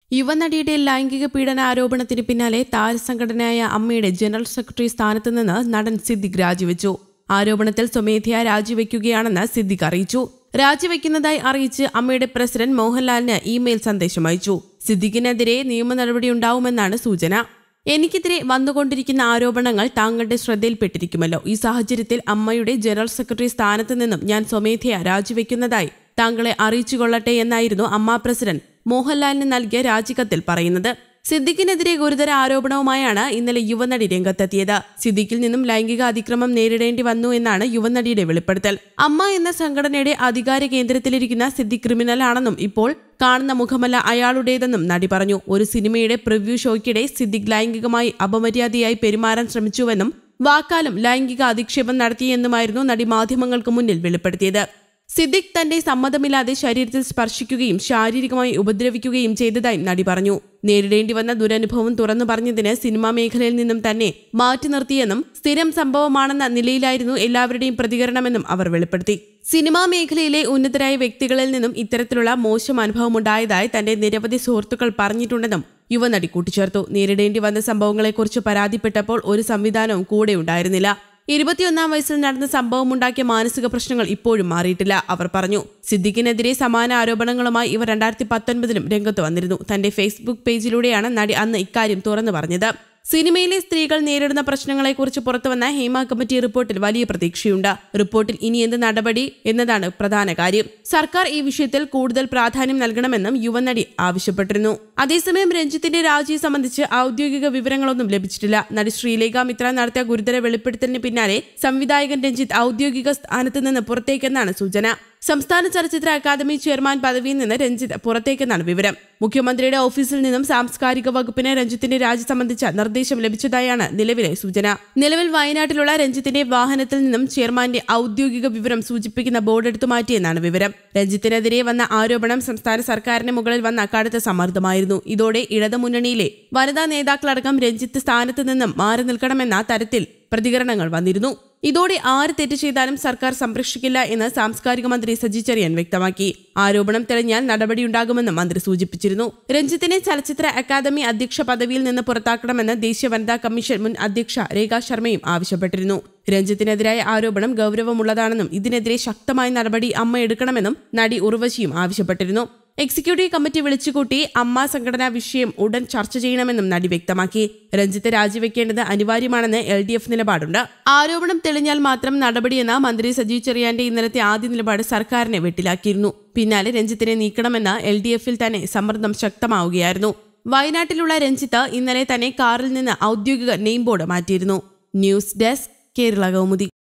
യുവനടിയുടെ ലൈംഗിക പീഡന ആരോപണത്തിന് പിന്നാലെ താരസംഘടനയായ അമ്മയുടെ ജനറൽ സെക്രട്ടറി സ്ഥാനത്ത് നിന്ന് നടൻ സിദ്ദിഖ് രാജിവെച്ചു. ആരോപണത്തിൽ സ്വമേധയാ രാജിവെക്കുകയാണെന്ന് സിദ്ദിഖ് അറിയിച്ചു. രാജിവെക്കുന്നതായി അറിയിച്ച് അമ്മയുടെ പ്രസിഡന്റ് മോഹൻലാലിന് ഇമെയിൽ സന്ദേശം അയച്ചു. സിദ്ദിഖിനെതിരെ നിയമ നടപടിയുണ്ടാവുമെന്നാണ് സൂചന. എനിക്കെതിരെ വന്നുകൊണ്ടിരിക്കുന്ന ആരോപണങ്ങൾ താങ്കളുടെ ശ്രദ്ധയിൽപ്പെട്ടിരിക്കുമല്ലോ. ഈ സാഹചര്യത്തിൽ അമ്മയുടെ ജനറൽ സെക്രട്ടറി സ്ഥാനത്ത് നിന്നും ഞാൻ സ്വമേധയാ രാജിവെക്കുന്നതായി താങ്കളെ അറിയിച്ചുകൊള്ളട്ടെ എന്നായിരുന്നു അമ്മ പ്രസിഡന്റ് മോഹൻലാലിന് നൽകിയ രാജിക്കത്തിൽ പറയുന്നത്. സിദ്ദിഖിനെതിരെ ഗുരുതര ആരോപണവുമായാണ് ഇന്നലെ യുവനടി രംഗത്തെത്തിയത്. സിദ്ദിഖിൽ നിന്നും ലൈംഗിക അതിക്രമം നേരിടേണ്ടി വന്നു എന്നാണ് യുവനടിയുടെ വെളിപ്പെടുത്തൽ. അമ്മ എന്ന സംഘടനയുടെ അധികാര കേന്ദ്രത്തിലിരിക്കുന്ന സിദ്ദിഖ് ക്രിമിനലാണെന്നും ഇപ്പോൾ കാണുന്ന മുഖമല്ല അയാളുടേതെന്നും നടി പറഞ്ഞു. ഒരു സിനിമയുടെ പ്രിവ്യൂ ഷോയ്ക്കിടെ സിദ്ദിഖ് ലൈംഗികമായി അപമര്യാദയായി പെരുമാറാൻ ശ്രമിച്ചുവെന്നും വാക്കാലും ലൈംഗിക അധിക്ഷേപം നടത്തിയെന്നുമായിരുന്നു നടി മാധ്യമങ്ങൾക്ക് മുന്നിൽ വെളിപ്പെടുത്തിയത്. സിദ്ദിഖ് തന്റെ സമ്മതമില്ലാതെ ശരീരത്തിൽ സ്പർശിക്കുകയും ശാരീരികമായി ഉപദ്രവിക്കുകയും ചെയ്തതായി നടി പറഞ്ഞു. നേരിടേണ്ടി വന്ന ദുരനുഭവം തുറന്നു പറഞ്ഞതിന് സിനിമാ മേഖലയിൽ നിന്നും തന്നെ മാറ്റി നിർത്തിയെന്നും സ്ഥിരം സംഭവമാണെന്ന നിലയിലായിരുന്നു എല്ലാവരുടെയും പ്രതികരണമെന്നും അവർ വെളിപ്പെടുത്തി. സിനിമാ മേഖലയിലെ ഉന്നതരായ വ്യക്തികളിൽ നിന്നും ഇത്തരത്തിലുള്ള മോശം അനുഭവമുണ്ടായതായി തന്റെ നിരവധി സുഹൃത്തുക്കൾ പറഞ്ഞിട്ടുണ്ടെന്നും യുവനടി കൂട്ടിച്ചേർത്തു. നേരിടേണ്ടി വന്ന സംഭവങ്ങളെക്കുറിച്ച് പരാതിപ്പെട്ടപ്പോൾ ഒരു സംവിധാനവും കൂടെ ഉണ്ടായിരുന്നില്ല. 21-ാം വയസ്സിൽ നടന്ന സംഭവമുണ്ടാക്കിയ മാനസിക പ്രശ്നങ്ങൾ ഇപ്പോഴും മാറിയിട്ടില്ല, അവർ പറഞ്ഞു. സിദ്ദിഖിനെതിരെ സമാന ആരോപണങ്ങളുമായി ഇവർ 2019-ലും രംഗത്ത് വന്നിരുന്നു. തന്റെ ഫേസ്ബുക്ക് പേജിലൂടെയാണ് നടി അന്ന് ഇക്കാര്യം തുറന്നു പറഞ്ഞത്. സിനിമയിലെ സ്ത്രീകൾ നേരിടുന്ന പ്രശ്നങ്ങളെക്കുറിച്ച് പുറത്തുവന്ന ഹേമ കമ്മിറ്റി റിപ്പോർട്ടിൽ വലിയ പ്രതീക്ഷയുണ്ട്. റിപ്പോർട്ടിൽ ഇനി എന്ത് നടപടി എന്നതാണ് പ്രധാന കാര്യം. സർക്കാർ ഈ വിഷയത്തിൽ കൂടുതൽ പ്രാധാന്യം നൽകണമെന്നും യുവനടി ആവശ്യപ്പെട്ടിരുന്നു. അതേസമയം രഞ്ജിത്തിന്റെ രാജി സംബന്ധിച്ച് ഔദ്യോഗിക വിവരങ്ങളൊന്നും ലഭിച്ചിട്ടില്ല. നടി ശ്രീലേഖ മിത്ര നടത്തിയ ഗുരുതര വെളിപ്പെടുത്തലിന് പിന്നാലെ സംവിധായകൻ രഞ്ജിത്ത് ഔദ്യോഗിക സ്ഥാനത്ത് നിന്ന് പുറത്തേക്കെന്നാണ് സൂചന. സംസ്ഥാന ചലച്ചിത്ര അക്കാദമി ചെയർമാൻ പദവിയിൽ നിന്ന് രഞ്ജിത്ത് പുറത്തേക്കെന്നാണ് വിവരം. മുഖ്യമന്ത്രിയുടെ ഓഫീസിൽ നിന്നും സാംസ്കാരിക വകുപ്പിന് രഞ്ജിത്തിന്റെ രാജി സംബന്ധിച്ച നിർദ്ദേശം ലഭിച്ചതായാണ് നിലവിലെ സൂചന. നിലവിൽ വയനാട്ടിലുള്ള രഞ്ജിത്തിന്റെ വാഹനത്തിൽ നിന്നും ചെയർമാന്റെ ഔദ്യോഗിക വിവരം സൂചിപ്പിക്കുന്ന ബോർഡ് എടുത്തു മാറ്റിയെന്നാണ് വിവരം. രഞ്ജിത്തിനെതിരെ വന്ന ആരോപണം സംസ്ഥാന സർക്കാരിന് മുകളിൽ വന്ന കടുത്ത സമ്മർദ്ദമായിരുന്നു. ഇതോടെ ഇടതുമുന്നണിയിലെ വനിതാ നേതാക്കളടക്കം രഞ്ജിത്ത് സ്ഥാനത്ത് നിന്നും മാറി നിൽക്കണമെന്ന തരത്തിൽ പ്രതികരണങ്ങൾ വന്നിരുന്നു. ഇതോടെ ആര് തെറ്റ് ചെയ്താലും സർക്കാർ സംരക്ഷിക്കില്ല എന്ന് സാംസ്കാരിക മന്ത്രി സജി ചെറിയാൻ വ്യക്തമാക്കി. ആരോപണം തെളിഞ്ഞാൽ നടപടിയുണ്ടാകുമെന്നും മന്ത്രി സൂചിപ്പിച്ചിരുന്നു. രഞ്ജിത്തിനെ ചലച്ചിത്ര അക്കാദമി അധ്യക്ഷ പദവിയിൽ നിന്ന് പുറത്താക്കണമെന്ന് ദേശീയ വനിതാ കമ്മീഷൻ മുൻ അധ്യക്ഷ രേഖ ശർമ്മയും ആവശ്യപ്പെട്ടിരുന്നു. രഞ്ജിത്തിനെതിരായ ആരോപണം ഗൗരവമുള്ളതാണെന്നും ഇതിനെതിരെ ശക്തമായ നടപടി അമ്മ എടുക്കണമെന്നും നടി ഉർവശിയും ആവശ്യപ്പെട്ടിരുന്നു. എക്സിക്യൂട്ടീവ് കമ്മിറ്റി വിളിച്ചുകൂട്ടി അമ്മ സംഘടനാ വിഷയം ഉടൻ ചർച്ച ചെയ്യണമെന്നും നടി വ്യക്തമാക്കി. രഞ്ജിത്ത് രാജിവെക്കേണ്ടത് അനിവാര്യമാണെന്ന് LDF നിലപാടുണ്ട്. ആരോപണം തെളിഞ്ഞാൽ മാത്രം നടപടിയെന്ന മന്ത്രി സജി ചെറിയാന്റെ ഇന്നലത്തെ ആദ്യ നിലപാട് സർക്കാരിനെ വെട്ടിലാക്കിയിരുന്നു. പിന്നാലെ രഞ്ജിത്തിനെ നീക്കണമെന്ന LDFൽ തന്നെ സമ്മർദ്ദം ശക്തമാവുകയായിരുന്നു. വയനാട്ടിലുള്ള രഞ്ജിത്ത് ഇന്നലെ തന്നെ കാറിൽ നിന്ന് ഔദ്യോഗിക നെയിം ബോർഡ് മാറ്റിയിരുന്നു. News desk, Kerala Kaumudi.